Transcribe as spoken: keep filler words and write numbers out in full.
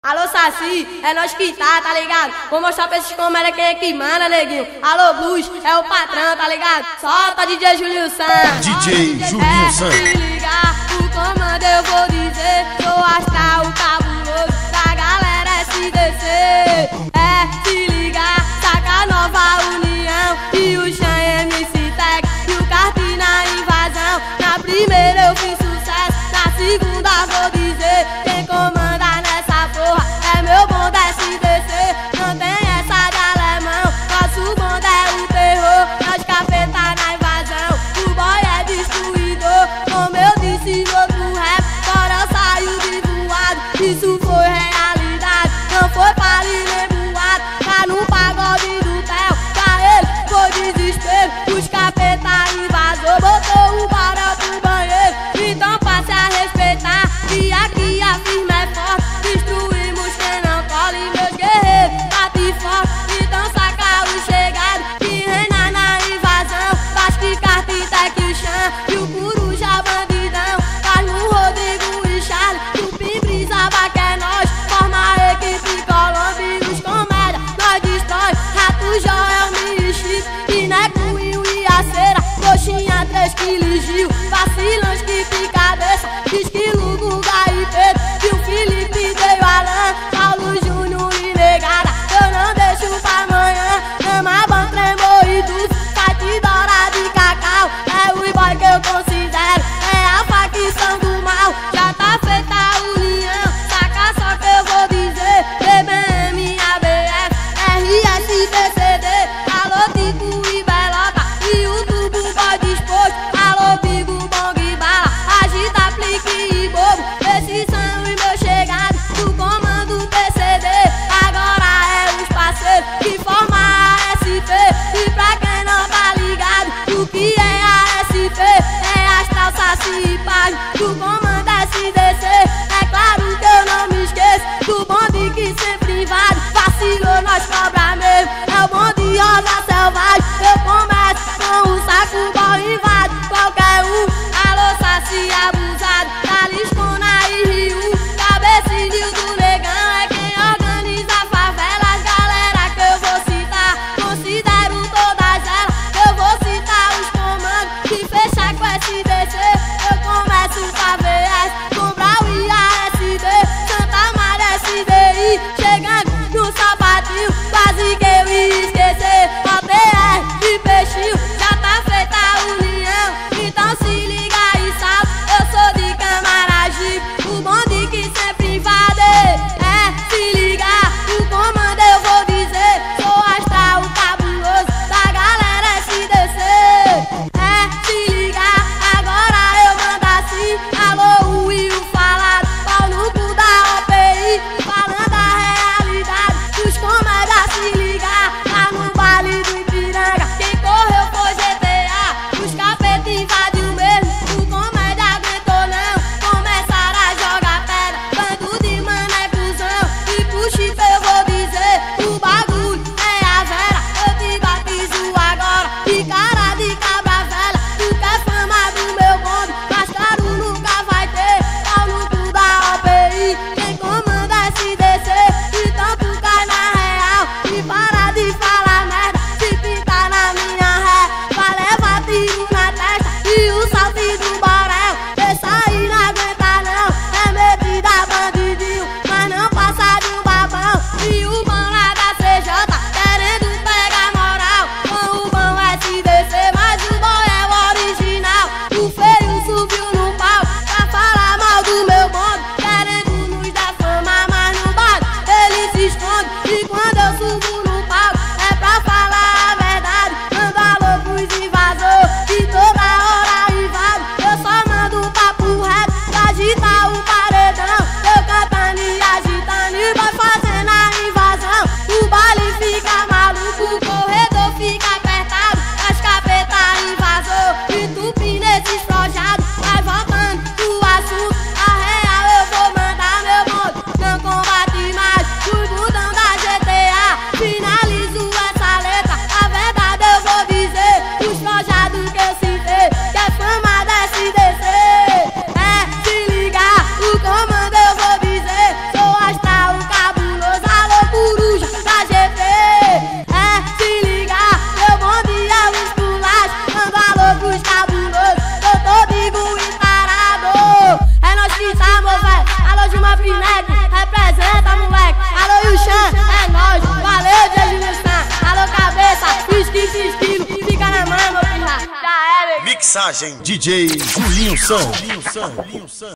Alô, Saci, é nós que tá, tá ligado? Vou mostrar pra esses comédia quem é que manda, neguinho. Alô, Blues, é o patrão, tá ligado? Solta D J Julinho Santos. D J Julinho Santos. Se ligar, o comando eu vou dizer. Sou astral, o cabuloso da galera S D C. É, se ligar, saca a nova união. E o Chan M C Tech e o Carpi na invasão. Na primeira eu fiz sucesso, na segunda vou dizer. Quem comanda nessa porra é meu bonde S D C. Não tem essa de alemão, nosso bonde é o terror. Nós capeta na invasão, o boy é destruidor. Como eu disse no outro rap, agora eu saio de voado. Isso Mafri Neto, representa moleque. Alô Yushan, é nóis, valeu Jejunistan. Alô cabeça, fisquinho, fisquinho, fica na mão meu pirra. Já era. Mixagem D J Julinho Sam.